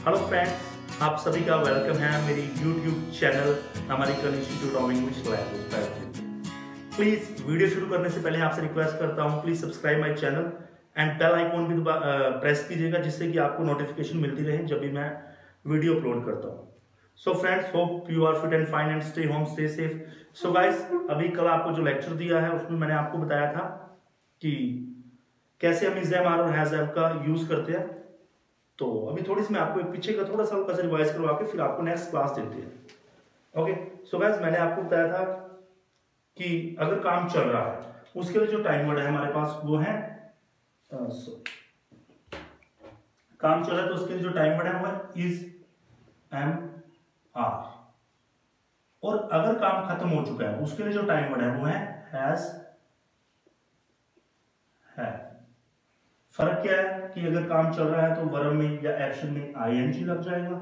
Hello friends, आप सभी का वेलकम है मेरी YouTube channel American institute of English language. Please video शुरू करने से पहले आपसे रिक्वेस्ट करता हूं, please subscribe my channel and bell icon भी प्रेस कीजिएगा, जिससे कि आपको नोटिफिकेशन मिलती रहे जब भी मैं वीडियो अपलोड करता हूं। So friends, hope you are fit and fine and stay home, stay safe. So guys, अभी कल आपको जो लेक्चर दिया है उसमें मैंने आपको बताया था कि कैसे हम इज एम आर और हैज हैव का यूज करते हैं। तो अभी थोड़ी सी मैं आपको पीछे का थोड़ा सा हल्का सा रिवाइज करवा के फिर आपको नेक्स्ट क्लास देते हैं। ओके, सो गाइस, मैंने आपको बताया था कि अगर काम चल रहा है उसके लिए जो टाइम वर्ड है हमारे पास वो है काम चल रहा है तो उसके लिए जो टाइम वर्ड है वो है इज एम आर, और अगर काम खत्म हो चुका है उसके लिए जो टाइम वर्ड है वो है हैज है। फर्क क्या है कि अगर काम चल रहा है तो वर्ब में या एक्शन में आईएनजी लग जाएगा,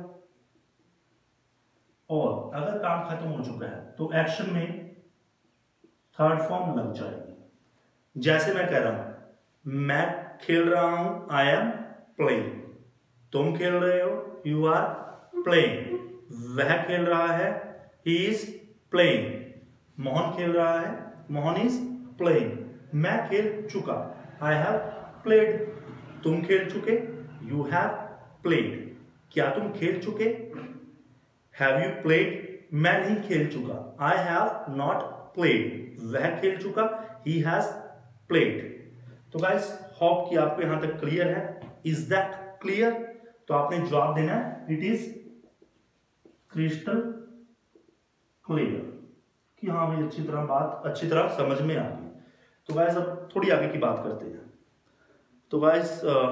और अगर काम खत्म हो चुका है तो एक्शन में थर्ड फॉर्म लग जाएगी। जैसे मैं कह रहा हूं, मैं खेल रहा हूं, आई एम प्लेइंग। तुम खेल रहे हो, यू आर प्लेइंग। वह खेल रहा है, ही इज प्लेइंग। मोहन खेल रहा है, मोहन इज प्लेइंग। मैं खेल चुका, आई हैव प्लेड। तुम खेल चुके, यू हैव प्लेड। क्या तुम खेल चुके, हैव यू प्लेड। मैं नहीं खेल चुका, आई हैव नॉट प्लेड। वह खेल चुका, ही हैज प्लेड। तो गाइस, होप कि आपको यहां तक क्लियर है। Is that clear? तो आपने जवाब देना है इट इज क्रिस्टल क्लियर, कि हाँ भाई बात अच्छी तरह समझ में आ गई। तो गाइस, अब थोड़ी आगे की बात करते हैं। तो गाइस,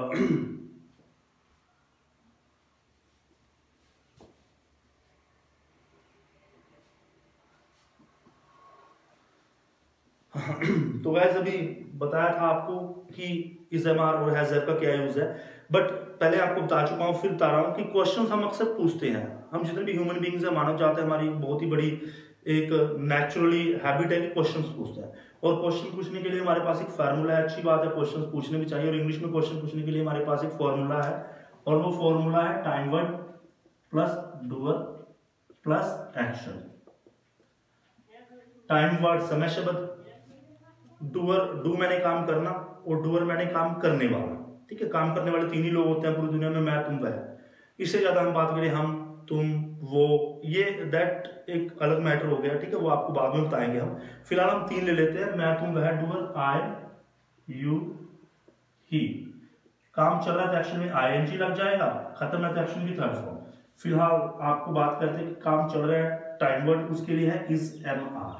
तो गाइस अभी बताया था आपको कि इज एम आर और हैज हैव का क्या यूज है, बट पहले आपको बता चुका हूं, फिर बता रहा हूं कि क्वेश्चंस हम अक्सर पूछते हैं। हम जितने भी ह्यूमन बीइंग्स हैं, मानव जात है, हमारी बहुत ही बड़ी एक नेचुरली हैबिट है कि क्वेश्चंस पूछते हैं। और क्वेश्चन पूछने के लिए हमारे पास एक फार्मूला है। अच्छी बात है, क्वेश्चन पूछने भी चाहिए। और इंग्लिश में क्वेश्चन पूछने के लिए हमारे पास एक फॉर्मूला है, और वो फॉर्मूला है time word plus doer plus action. Time word समय शब्द, डूअर डू मैंने काम करना, और डूअर मैंने काम करने वाला। ठीक है, काम करने वाले तीन ही लोग होते हैं पूरी दुनिया में, मैं तुम वह। इससे ज्यादा हम बात करें हम तुम वो, ये दैट एक अलग मैटर हो गया। ठीक है, वो आपको बाद में बताएंगे हम। फिलहाल हम तीन ले लेते हैं, मैं तुम वह, डूअर आई यू ही। काम चल रहा है तो एक्शन में आईएनजी लग जाएगा, खत्म है तो एक्शन की थर्ड फॉर्म। फिलहाल आपको बात करते हैं कि काम चल रहा है, टाइम वर्ड उसके लिए है इज एम आर।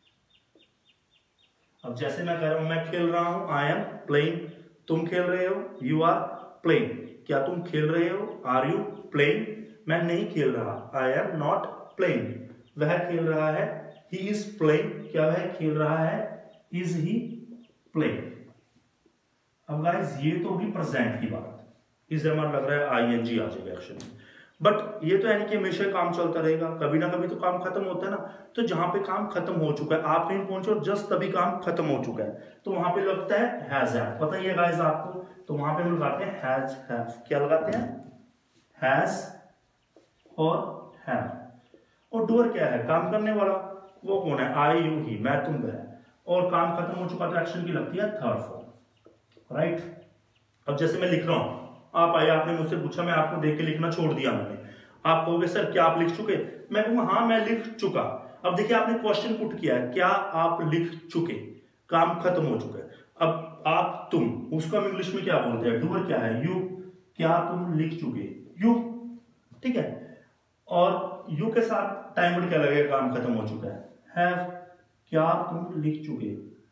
अब जैसे मैं कह रहा हूं, मैं खेल रहा हूं, आई एम प्लेइंग। तुम खेल रहे हो, यू आर प्लेइंग। क्या तुम खेल रहे हो, आर यू प्लेइंग। मैं नहीं खेल रहा, आई एम नॉट प्लेइंग। वह खेल रहा है, ही इज प्लेइंग। क्या वह खेल रहा है, इज ही प्लेइंग। अब गाइस, ये तो होगी प्रेजेंट की बात। इस एम लग रहा है आईएनजी आ जाएगा एक्शन में, बट ये तो यानी कि हमेशा काम चलता रहेगा, कभी ना कभी तो काम खत्म होता है ना। तो जहां पे काम खत्म हो चुका है, आप कहीं पहुंचे और जस्ट तभी काम खत्म हो चुका है, तो वहां पे लगता है हैज हैव। पता ही है गाइस आपको, तो वहां पे हम लगाते हैं हैज हैव। क्या लगाते हैं, हैज और हैव। और डूअर क्या है, काम करने वाला। वो कौन है, आई यू ही, मैं तुम वह। और काम खत्म हो चुका तो एक्शन की लगती है थर्ड फॉर्म, राइट। अब जैसे मैं लिख रहा हूं, आप आए, आपने मुझसे पूछा, मैं आपको देख के लिखना छोड़ दिया मैंने। आप कहोगे सर क्या आप लिख चुके, मैं कहूंगा हाँ मैं लिख चुका। अब देखिए, आपने क्वेश्चन पुट किया है, क्या आप लिख चुके, काम खत्म हो चुका है। अब आप तुम, उसको हम इंग्लिश में क्या बोलते हैं, डूअर क्या है, यू। क्या तुम लिख चुके, यू। ठीक है, और यू के साथ टाइम वर्ड क्या लगेगा, काम खत्म हो चुका है, हैव। क्या तुम लिख चुके,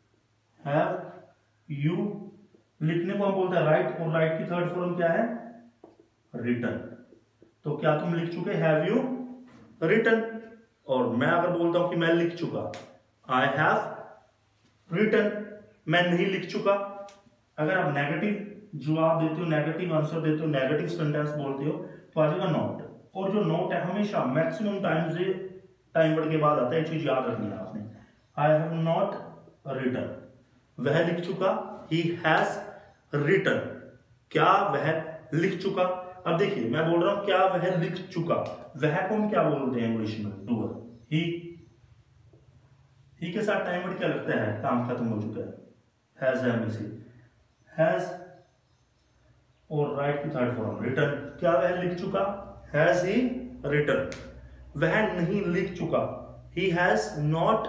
हैव यू। लिखने को हम बोलते हैं राइट, और राइट की थर्ड फॉर्म क्या है, रिटन। तो क्या तुम लिख चुके, हैव यू रिटन। और मैं अगर बोलता हूं कि मैं लिख चुका, आई हैव रिटन। मैं नहीं लिख चुका। अगर आप नेगेटिव जवाब देते हो, नेगेटिव आंसर देते हो, नेगेटिव सेंटेंस बोलते हो, तो आ जाएगा नॉट। और जो नॉट है हमेशा मैक्सिमम टाइम से टाइम वर्ड के बाद आता है, चीज याद रखनी है आपने। I have not written. वह लिख चुका, ही हैज रिटन। क्या वह लिख चुका, अब देखिए मैं बोल रहा हूं क्या वह लिख चुका, वह को हम क्या बोलते हैं इंग्लिश में, डूअर। ही के साथ टाइम वर्ड क्या लगता है, काम खत्म हो चुका है, हैज है मिसी, हैज और राइट की थर्ड फॉर्म रिटन, क्या वह लिख चुका, हैज ही रिटन, वह नहीं लिख चुका, he has not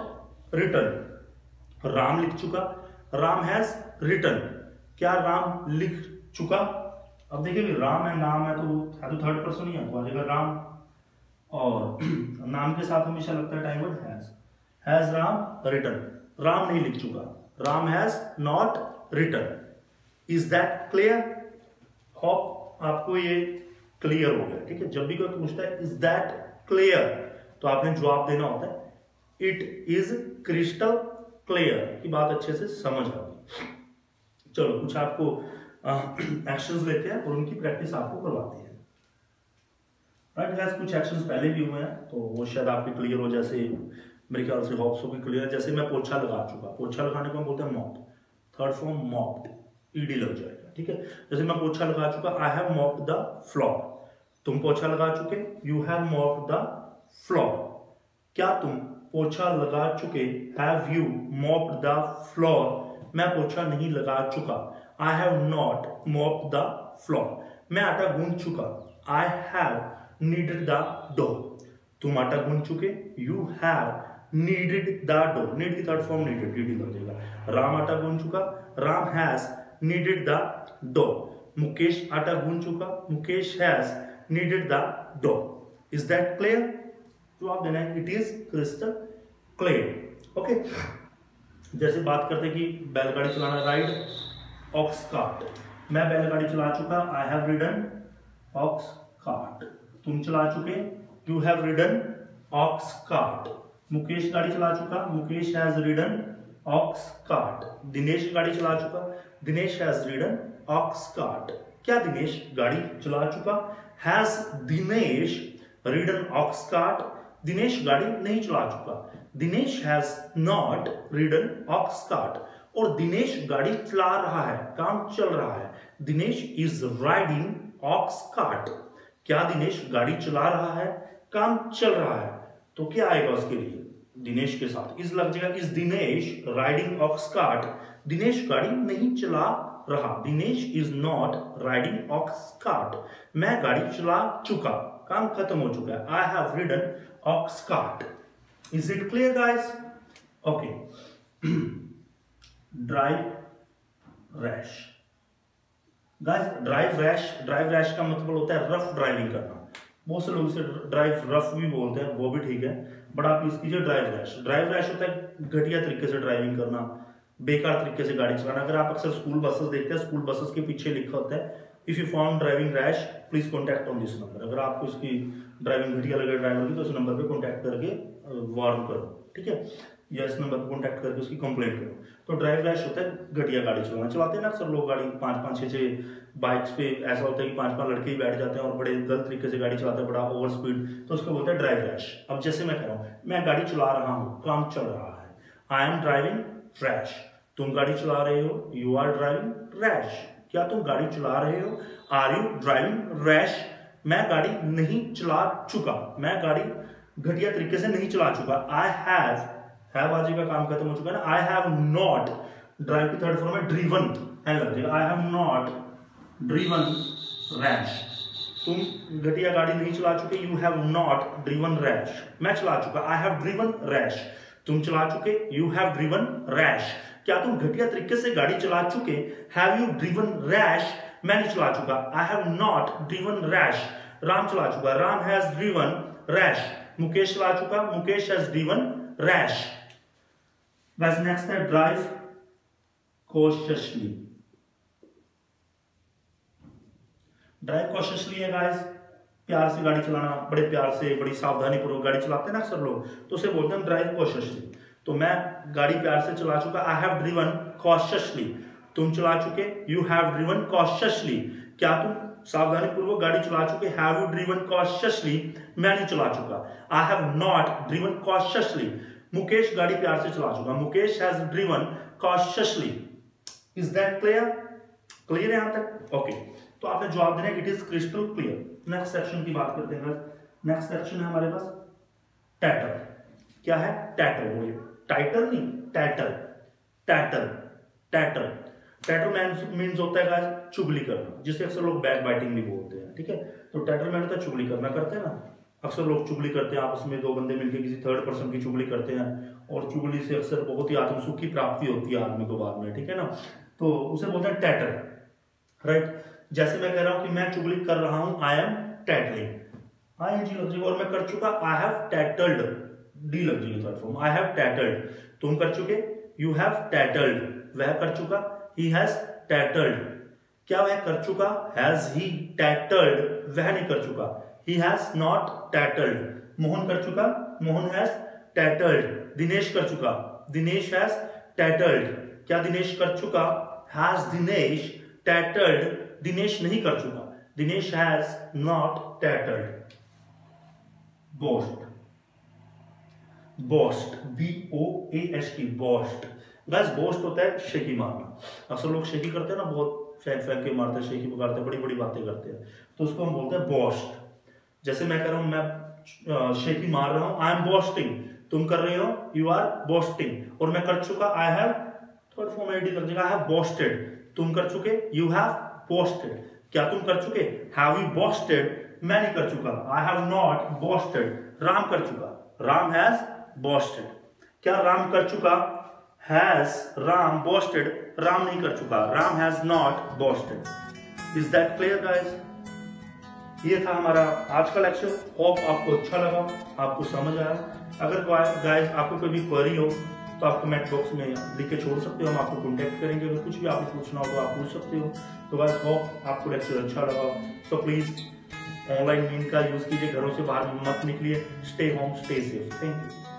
written. Ram लिख चुका, राम हैज रिटन, क्या राम लिख चुका। अब देखिए राम है, नाम है तो थर्ड पर्सन ही है, तो आ जाएगा राम, और नाम के साथ हमेशा लगता है time word has Ram written, Ram नहीं लिख चुका, Ram has not written. Is that clear? Hope आपको ये क्लियर हो गया। ठीक है, जब भी कोई पूछता है इज दैट क्लियर तो आपने जवाब देना होता है इट इज क्रिस्टल क्लियर, की बात अच्छे से समझ आ गई। चलो कुछ आपको एक्शंस लेते हैं और उनकी प्रैक्टिस आपको करवाते हैं। राइट गाइस, कुछ एक्शंस पहले भी हुए हैं तो वो शायद आपके क्लियर हो, जैसे मेरे ख्याल से होप्स भी क्लियर है। जैसे मैं पोछा लगा चुका, पोछा लगाने को हम बोलते हैं mop, third form mopped, ED लग जाएगा। ठीक है, जैसे मैं पोछा लगा चुका, I have mopped the floor, तुम पोछा लगा चुके, you have mopped the floor, क्या तुम पोछा लगा चुके, have you mopped the floor, मैं पोछा नहीं लगा चुका, I have not mopped the floor, मैं आटा गूंथ चुका, I have kneaded the dough, तुम आटा गूंथ चुके, you have kneaded the dough, knead की थर्ड फॉर्म नीडेड, नीड लग जाएगा। राम आटा गूंथ चुका, Ram has kneaded the dough, Mukesh आटा गूंथ चुका, Mukesh has kneaded the dough. Is that clear? जवाब देना है it is crystal clear. Okay, जैसे बात करते कि बैलगाड़ी चलाना, राइड ऑक्स कार्ट, मैं बैलगाड़ी चला चुका, I have ridden ox cart, तुम चला चुके, you have ridden ox cart, Mukesh गाड़ी चला चुका, Mukesh has ridden ox cart, Dinesh गाड़ी चला चुका, Dinesh has ridden ox cart, क्या दिनेश गाड़ी चला चुका, has Dinesh ridden ox cart, Dinesh गाड़ी नहीं चला चुका, Dinesh has not ridden ox cart, और दिनेश गाड़ी चला रहा है, काम चल रहा है, Dinesh is riding ox cart, क्या दिनेश गाड़ी चला रहा है, काम चल रहा है, तो क्या आएगा उसके लिए, दिनेश के साथ इज लग जाएगा, is Dinesh riding ox cart, Dinesh गाड़ी नहीं चला रहा, Dinesh is not riding ox cart, मैं गाड़ी चला चुका, काम खत्म हो चुका है, I have ridden ox cart. Is it clear guys? Okay, drive rash guys, drive rash का मतलब होता है रफ ड्राइविंग करना, बहुत से लोग इसे ड्राइव रफ भी बोलते हैं, वो भी ठीक है, बट आप यूज कीजिए ड्राइव रैश। ड्राइव रैश होता है घटिया तरीके से ड्राइविंग करना, बेकार तरीके से गाड़ी चलाना। अगर आप अक्सर स्कूल बसेस देखते हैं, स्कूल बसेस के पीछे लिखा होता है if you found driving rash please contact on this number. अगर आपको इसकी ड्राइविंग घटिया लगे ड्राइवर की तो इस नंबर पे कॉन्टैक्ट करके वार्न करो, ठीक है, या इस नंबर पर कॉन्टैक्ट करके उसकी कंप्लेंट करो। तो ड्राइव रैश होता है घटिया गाड़ी चलाना। चलाते हैं ना अक्सर लोग गाड़ी 5-5, 6-6 बाइक्स पे, ऐसा होता है कि 5-5 लड़के ही बैठ जाते हैं और बड़े गलत तरीके से गाड़ी चलाते हैं, बड़ा ओवर स्पीड, तो उसको बोलते हैं ड्राइव रैश। अब जैसे मैं कह रहा हूँ मैं गाड़ी चला रहा हूँ, काम चल रहा है, आई एम ड्राइविंग रैश, तुम गाड़ी चला रहे हो, यू आर ड्राइविंग रैश, क्या तुम गाड़ी चला रहे हो, आर यू ड्राइविंग रैश, मैं गाड़ी नहीं चला चुका, मैं गाड़ी घटिया तरीके से नहीं चला चुका, आई हैव आज का काम खत्म हो चुका है ना, आई हैव नॉट, ड्राइव की थर्ड फॉर्म है ड्रीवन, है लग जाएगा, I have not driven rash, तुम घटिया गाड़ी नहीं चला चुके, you have not driven rash, मैं चला चुका, आई हैव ड्रीवन रैश, तुम चला चुके, यू हैव ड्रीवन रैश, क्या तुम घटिया तरीके से गाड़ी चला चुके, हैव यू ड्रीवन रैश, मैं नहीं चला चुका, I have not driven rash, Ram चला चुका, Ram has driven rash, Mukesh चला चुका, मुकेश हैज ड्रीवन रैश। बस नेक्स्ट है ड्राइव कॉशियसली। ड्राइव कॉशियसली है गाइस, प्यार से गाड़ी चलाना, बड़े प्यार से बड़ी सावधानी पूर्वक गाड़ी चलाते हैं ना अक्सर लोग, तो उसे बोलते हैं ड्राइव कॉशियसली। तो मैं गाड़ी प्यार से चला चुका, आई हैव ड्रिवन कॉशियसली, तुम चला चुके, यू हैव ड्रिवन कॉशियसली, क्या तुम सावधानी पूर्वक गाड़ी चला चुके, हैव यू ड्रिवन कॉशियसली, मैं नहीं चला चुका, I have not driven cautiously, Mukesh गाड़ी प्यार से चला चुका, Mukesh has driven cautiously. Is that clear? Clear है यहां तक? ओके, तो आपने जवाब देना है it is crystal clear. Next section की बात करते हैं। नेक्स्ट सेक्शन है हमारे पास टैटल। क्या है? टैटल। बोलिए टाइटल नहीं, tattle. Tattle tattle tattle means होता है गाइस चुगली करना, जिसे अक्सर लोग बैक बाइटिंग भी बोलते हैं। ठीक है, तो टैटल मैन होता है चुगली करना। करते हैं ना, अक्सर लोग चुगली करते हैं आपस में, दो बंदे मिलकर किसी थर्ड पर्सन की चुगली करते हैं, और चुगली से अक्सर बहुत ही आत्मसुख की प्राप्ति होती है आदमी को बाद में। ठीक है ना, तो उसे बोलते हैं टैटल। राइट, जैसे मैं कह रहा हूं कि मैं चुगली कर रहा हूं, I am टैटलिंग, I N G लग जाएगा, और मैं कर चुका, आई हैव टैटल्ड, डी लग जाएगी third form, I have tattled. तुम कर चुके, यू हैव टैटल्ड, वह कर चुका, ही हैज टैटल्ड। क्या वह कर चुका? हैज ही टैटल्ड, वह नहीं कर चुका, he has not tattled. Mohan कर चुका, मोहन हैज टैटल्ड। दिनेश कर चुका, दिनेश हैज टैटल्ड। क्या दिनेश कर चुका? हैज दिनेश टैटल्ड, दिनेश नहीं कर चुका, Dinesh has not tattled. Boast, boast, B-O-A-S-T, boast. बस बोस्ट होता है शेकी मारना। अक्सर लोग शेकी करते हैं ना, बहुत फेंक फेंक के मारते हैं, शेकी पकड़ते हैं, बड़ी बड़ी बातें करते हैं, तो उसको हम बोलते हैं बोस्ट। जैसे मैं कह रहा हूं, मैं शेकी मार रहा हूं, आई एम बोस्टिंग, तुम कर रहे हो, यू आर बोस्टिंग, और मैं कर चुका, I have, third form ID लग जाएगा, आई हैव बोस्टेड। तुम कर चुके, यू हैव बोस्टेड। क्या तुम कर चुके? Have you boasted? मैं नहीं कर चुका, I have not boasted. Ram कर चुका, राम हैज बोस्टेड। क्या राम कर चुका? हैज राम बोस्टेड, राम नहीं कर चुका, Ram has not boasted. Is that clear guys? ये था हमारा आज का लेक्चर। होप आपको अच्छा लगा, आपको समझ आया। अगर गाइस आपको कोई भी क्वेरी हो तो आप कमेंट बॉक्स में लिख के छोड़ सकते हो, हम आपको कॉन्टेक्ट करेंगे। अगर कुछ भी आपको पूछना हो तो आप पूछ सकते हो। तो गाइस होप आपको लेक्चर अच्छा लगा। सो प्लीज ऑनलाइन मीन का यूज कीजिए, घरों से बाहर मत निकलिए, stay home, stay safe. Thank you.